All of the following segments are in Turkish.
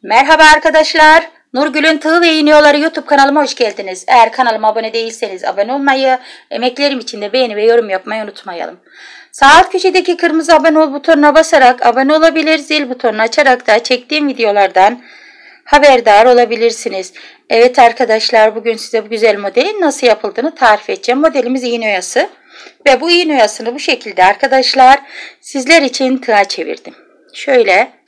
Merhaba arkadaşlar. Nurgül'ün Tığ ve İğniyoları YouTube kanalıma hoş geldiniz. Eğer kanalıma abone değilseniz abone olmayı, emeklerim için de beğeni ve yorum yapmayı unutmayalım. Sağ alt köşedeki kırmızı abone ol butonuna basarak abone olabilir, zil butonunu açarak da çektiğim videolardan haberdar olabilirsiniz. Evet arkadaşlar, bugün size bu güzel modelin nasıl yapıldığını tarif edeceğim. Modelimiz iğne oyası ve bu iğne oyasını bu şekilde arkadaşlar sizler için tığa çevirdim. Şöyle.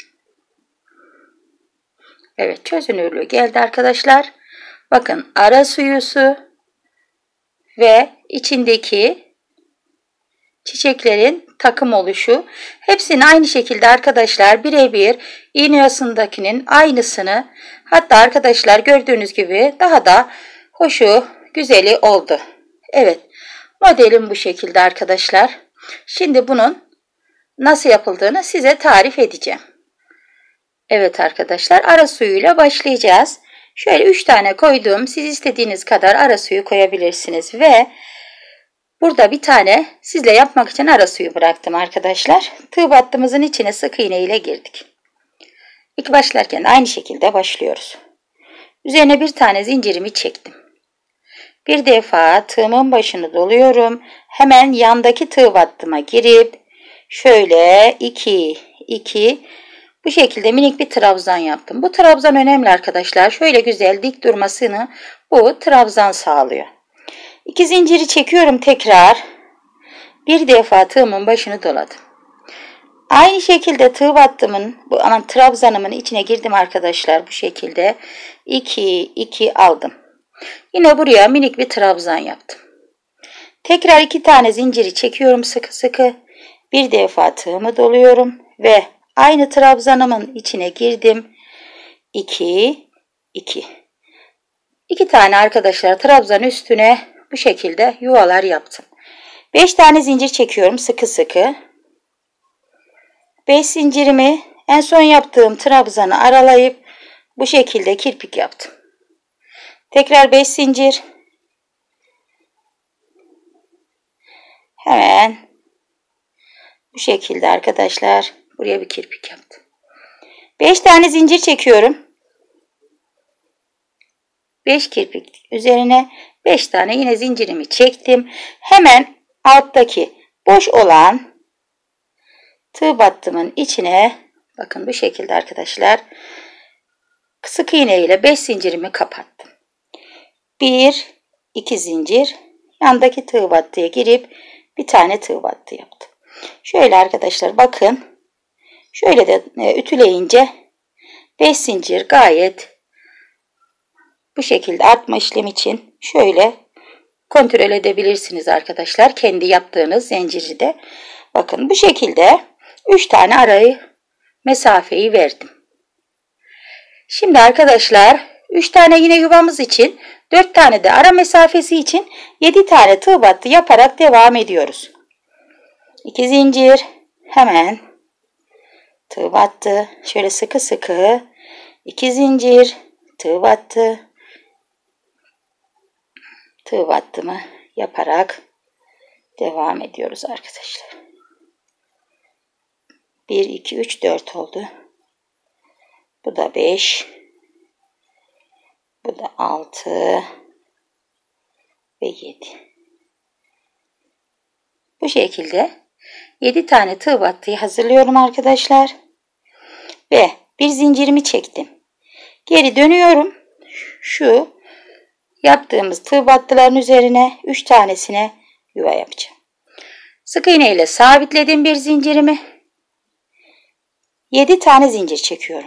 Evet, çözünürlüğü geldi arkadaşlar. Bakın, ara suyusu ve içindeki çiçeklerin takım oluşu. Hepsini aynı şekilde arkadaşlar birebir iğne oyasındakinin aynısını, hatta arkadaşlar gördüğünüz gibi daha da hoşu güzeli oldu. Evet, modelim bu şekilde arkadaşlar. Şimdi bunun nasıl yapıldığını size tarif edeceğim. Evet arkadaşlar, ara suyuyla başlayacağız. Şöyle 3 tane koydum. Siz istediğiniz kadar ara suyu koyabilirsiniz. Ve burada bir tane sizle yapmak için ara suyu bıraktım arkadaşlar. Tığ battımızın içine sık iğne ile girdik. İlk başlarken de aynı şekilde başlıyoruz. Üzerine bir tane zincirimi çektim. Bir defa tığımın başını doluyorum. Hemen yandaki tığ battıma girip şöyle 2 bu şekilde minik bir trabzan yaptım. Bu trabzan önemli arkadaşlar. Şöyle güzel dik durmasını bu trabzan sağlıyor. 2 zinciri çekiyorum tekrar. Bir defa tığımın başını doladım. Aynı şekilde tığ battımın trabzanımın içine girdim arkadaşlar. Bu şekilde 2 aldım. Yine buraya minik bir trabzan yaptım. Tekrar 2 tane zinciri çekiyorum sıkı sıkı. Bir defa tığımı doluyorum ve aynı trabzanımın içine girdim. 2 tane arkadaşlar trabzan üstüne bu şekilde yuvalar yaptım. 5 tane zincir çekiyorum sıkı sıkı. 5 zincirimi en son yaptığım trabzanı aralayıp bu şekilde kirpik yaptım. Tekrar 5 zincir. Hemen bu şekilde arkadaşlar buraya bir kirpik yaptım. 5 tane zincir çekiyorum. 5 kirpik üzerine 5 tane yine zincirimi çektim. Hemen alttaki boş olan tığ battımın içine bakın bu şekilde arkadaşlar sık iğne ile 5 zincirimi kapattım. 2 zincir yandaki tığ battıya girip bir tane tığ battı yaptım. Şöyle arkadaşlar bakın. Şöyle de ütüleyince 5 zincir gayet bu şekilde artma işlemi için şöyle kontrol edebilirsiniz arkadaşlar. Kendi yaptığınız zinciri de bakın bu şekilde 3 tane arayı mesafeyi verdim. Şimdi arkadaşlar 3 tane yine yuvamız için 4 tane de ara mesafesi için 7 tane tığ battı yaparak devam ediyoruz. 2 zincir hemen tığ battı şöyle sıkı sıkı 2 zincir tığ battı tığ battımı yaparak devam ediyoruz arkadaşlar. 1 2 3 4 oldu. Bu da 5. Bu da 6 ve 7. Bu şekilde 7 tane tığ battıyı hazırlıyorum arkadaşlar. Ve bir zincirimi çektim. Geri dönüyorum. Şu yaptığımız tığ battıların üzerine 3 tanesine yuva yapacağım. Sık iğne ile sabitledim bir zincirimi. 7 tane zincir çekiyorum.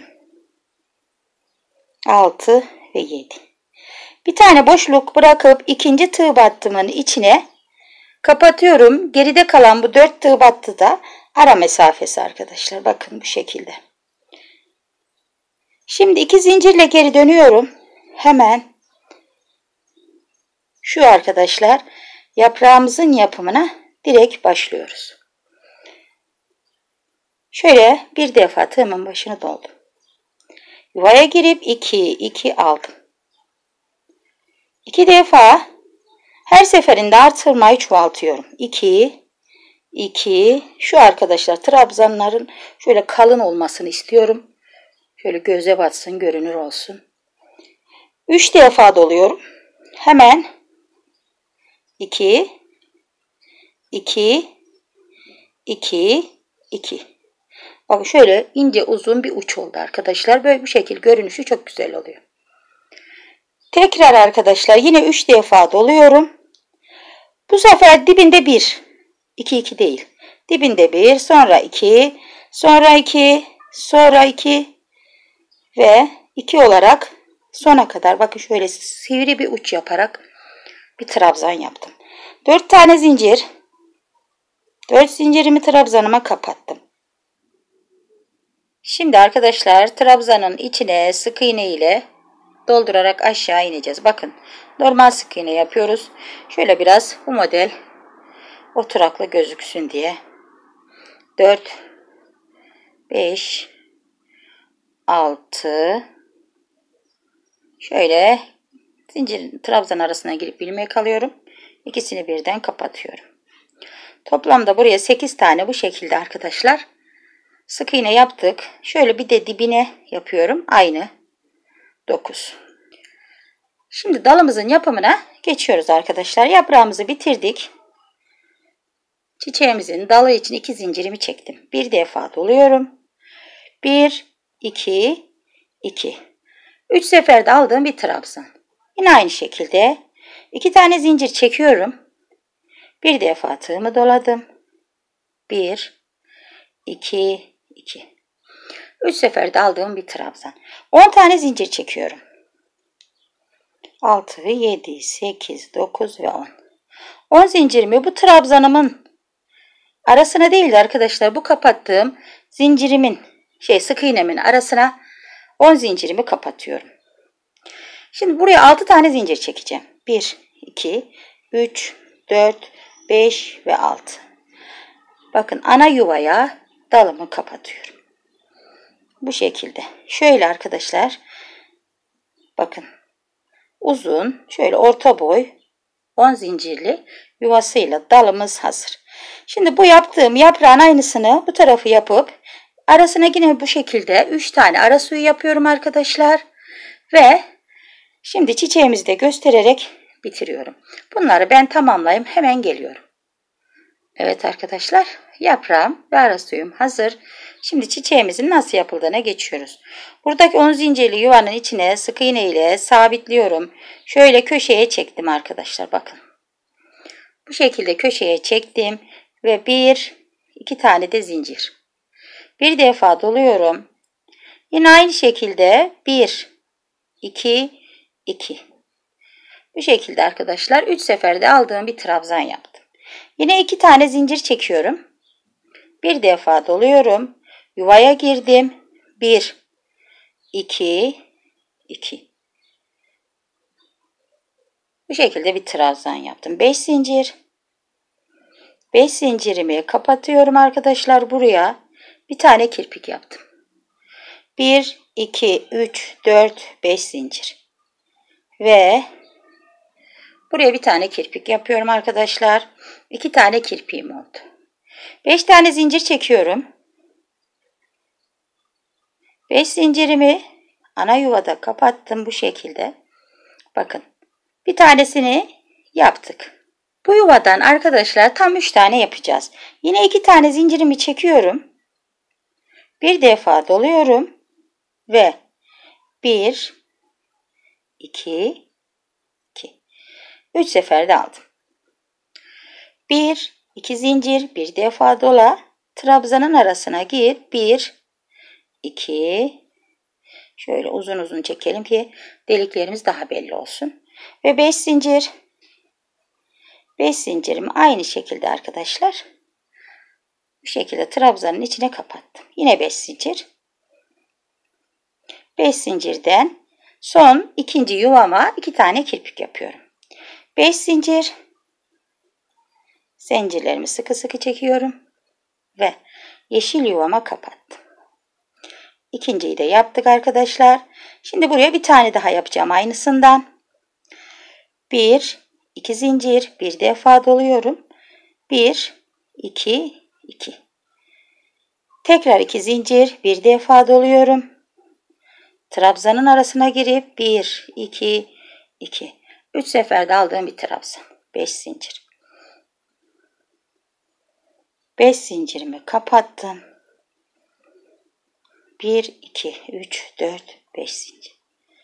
6 ve 7. Bir tane boşluk bırakıp ikinci tığ battımın içine kapatıyorum. Geride kalan bu 4 tığ battı da ara mesafesi arkadaşlar. Bakın bu şekilde. Şimdi 2 zincirle geri dönüyorum. Hemen şu arkadaşlar yaprağımızın yapımına direkt başlıyoruz. Şöyle bir defa tığımın başını doldum. Yuvaya girip 2 aldım. 2 defa her seferinde artırmayı çoğaltıyorum. 2 şu arkadaşlar trabzanların şöyle kalın olmasını istiyorum. Şöyle göze batsın, görünür olsun. 3 defa doluyorum. Hemen 2 2 2 2. Bakın şöyle ince uzun bir uç oldu arkadaşlar. Böyle bu şekil görünüşü çok güzel oluyor. Tekrar arkadaşlar yine 3 defa doluyorum. Bu sefer dibinde 1. 2 2 değil. Dibinde 1, sonra 2, sonra 2, sonra 2 ve 2 olarak sona kadar bakın şöyle sivri bir uç yaparak bir trabzan yaptım. 4 tane zincir. 4 zincirimi trabzanıma kapattım. Şimdi arkadaşlar trabzanın içine sık iğne ile doldurarak aşağı ineceğiz. Bakın normal sık iğne yapıyoruz. Şöyle biraz bu model oturaklı gözüksün diye. 4 5 6 şöyle zincir trabzan arasına girip ilmek alıyorum. İkisini birden kapatıyorum. Toplamda buraya 8 tane bu şekilde arkadaşlar sık iğne yaptık. Şöyle bir de dibine yapıyorum. Aynı 9. Şimdi dalımızın yapımına geçiyoruz arkadaşlar. Yaprağımızı bitirdik. Çiçeğimizin dalı için 2 zincirimi çektim. Bir defa doluyorum. 1 2 2. 3 seferde aldığım bir trabzan. Yine aynı şekilde 2 tane zincir çekiyorum. Bir defa tığımı doladım. 1 2 2. 3 seferde aldığım bir trabzan. 10 tane zincir çekiyorum. 6 7 8 9 ve 10. 10 zincirimi bu trabzanımın arasına değil de arkadaşlar bu kapattığım zincirimin sık iğnemin arasına 10 zincirimi kapatıyorum. Şimdi buraya 6 tane zincir çekeceğim. 1 2 3 4 5 ve 6. Bakın ana yuvaya dalımı kapatıyorum. Bu şekilde. Şöyle arkadaşlar. Bakın. Uzun, şöyle orta boy 10 zincirli yuvasıyla dalımız hazır. Şimdi bu yaptığım yaprağın aynısını bu tarafı yapıp arasına yine bu şekilde 3 tane ara suyu yapıyorum arkadaşlar. Ve şimdi çiçeğimizi de göstererek bitiriyorum. Bunları ben tamamlayayım, hemen geliyorum. Evet arkadaşlar, yaprağım ve ara suyum hazır. Şimdi çiçeğimizin nasıl yapıldığına geçiyoruz. Buradaki 10 zincirli yuvanın içine sık iğne ile sabitliyorum. Şöyle köşeye çektim arkadaşlar, bakın. Bu şekilde köşeye çektim ve 2 tane de zincir. Bir defa doluyorum. Yine aynı şekilde 1 2 2. Bu şekilde arkadaşlar 3 seferde aldığım bir trabzan yaptım. Yine 2 tane zincir çekiyorum. Bir defa doluyorum. Yuvaya girdim. 1 2 2. Bu şekilde bir trabzan yaptım. 5 zincir. 5 zincirimi kapatıyorum arkadaşlar. Buraya bir tane kirpik yaptım. 1 2 3 4 5 zincir. Ve buraya bir tane kirpik yapıyorum arkadaşlar. 2 tane kirpiğim oldu. 5 tane zincir çekiyorum. 5 zincirimi ana yuvada kapattım bu şekilde. Bakın. Bir tanesini yaptık. Bu yuvadan arkadaşlar tam 3 tane yapacağız. Yine 2 tane zincirimi çekiyorum. Bir defa doluyorum ve 1 2 2. 3 seferde aldım. 1 2 zincir, bir defa dola, trabzanın arasına gir. 1 2. Şöyle uzun uzun çekelim ki deliklerimiz daha belli olsun. Ve 5 zincir. 5 zincirimi aynı şekilde arkadaşlar bu şekilde trabzanın içine kapattım. Yine 5 zincir. 5 zincirden son ikinci yuvama 2 tane kirpik yapıyorum. 5 zincir. Zincirlerimi sıkı sıkı çekiyorum ve yeşil yuvama kapattım. İkinciyi de yaptık arkadaşlar. Şimdi buraya bir tane daha yapacağım aynısından. 1 2 zincir, bir defa doluyorum. 1 2 2. Tekrar 2 zincir, bir defa doluyorum. trabzanın arasına girip 1, 2, 2, 3 seferde aldığım bir trabzan. 5 zincir. 5 zincirimi kapattım. 1, 2, 3, 4, 5 zincir.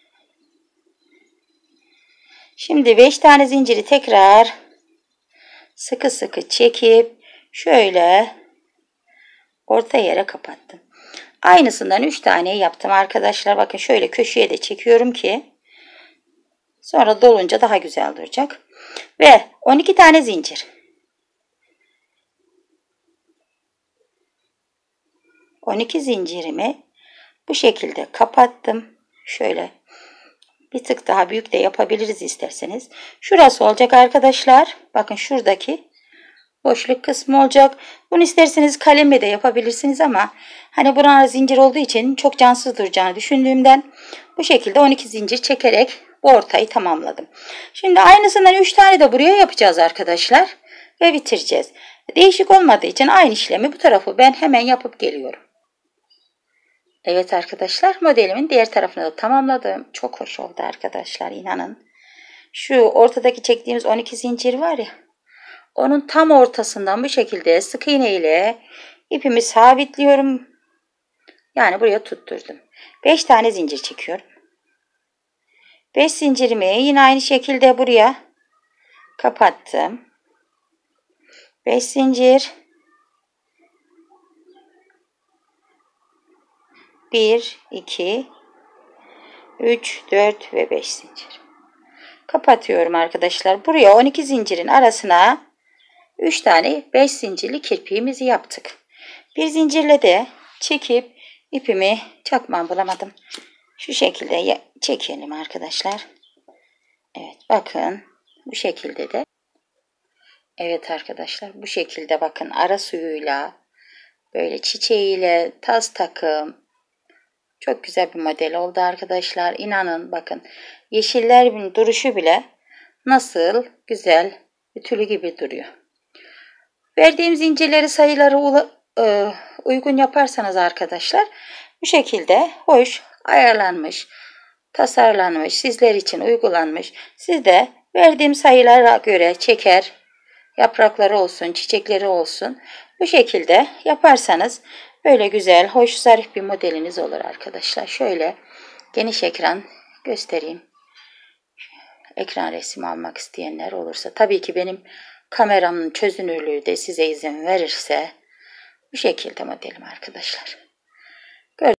Şimdi 5 tane zinciri tekrar sıkı sıkı çekip şöyle orta yere kapattım. Aynısından 3 tane yaptım arkadaşlar. Bakın şöyle köşeye de çekiyorum ki sonra dolunca daha güzel duracak. Ve 12 tane zincir. 12 zincirimi bu şekilde kapattım. Şöyle bir tık daha büyük de yapabiliriz isterseniz. Şurası olacak arkadaşlar. Bakın şuradaki boşluk kısmı olacak. Bunu isterseniz kalemle de yapabilirsiniz ama hani buranın zincir olduğu için çok cansız duracağını düşündüğümden bu şekilde 12 zincir çekerek bu ortayı tamamladım. Şimdi aynısından 3 tane de buraya yapacağız arkadaşlar ve bitireceğiz. Değişik olmadığı için aynı işlemi bu tarafı ben hemen yapıp geliyorum. Evet arkadaşlar, modelimin diğer tarafını da tamamladım. Çok hoş oldu arkadaşlar, inanın. Şu ortadaki çektiğimiz 12 zincir var ya, onun tam ortasından bu şekilde sık iğne ile ipimi sabitliyorum. Yani buraya tutturdum. 5 tane zincir çekiyorum. 5 zincirimi yine aynı şekilde buraya kapattım. 5 zincir. 1, 2, 3, 4 ve 5 zincir. Kapatıyorum arkadaşlar. Buraya 12 zincirin arasına 3 tane 5 zincirli kirpiğimizi yaptık. Bir zincirle de çekip ipimi çakmam bulamadım. Şu şekilde çekelim arkadaşlar. Evet bakın bu şekilde de. Evet arkadaşlar bu şekilde bakın ara suyuyla böyle çiçeğiyle tas takım. Çok güzel bir model oldu arkadaşlar. İnanın bakın yeşillerin duruşu bile nasıl güzel ütülü gibi duruyor. Verdiğim zincirleri sayıları uygun yaparsanız arkadaşlar bu şekilde hoş ayarlanmış, tasarlanmış, sizler için uygulanmış. Siz de verdiğim sayılara göre çeker, yaprakları olsun, çiçekleri olsun bu şekilde yaparsanız böyle güzel, hoş, zarif bir modeliniz olur arkadaşlar. Şöyle geniş ekran göstereyim. Ekran resmi almak isteyenler olursa tabii ki benim kameramın çözünürlüğü de size izin verirse bu şekilde modelim arkadaşlar.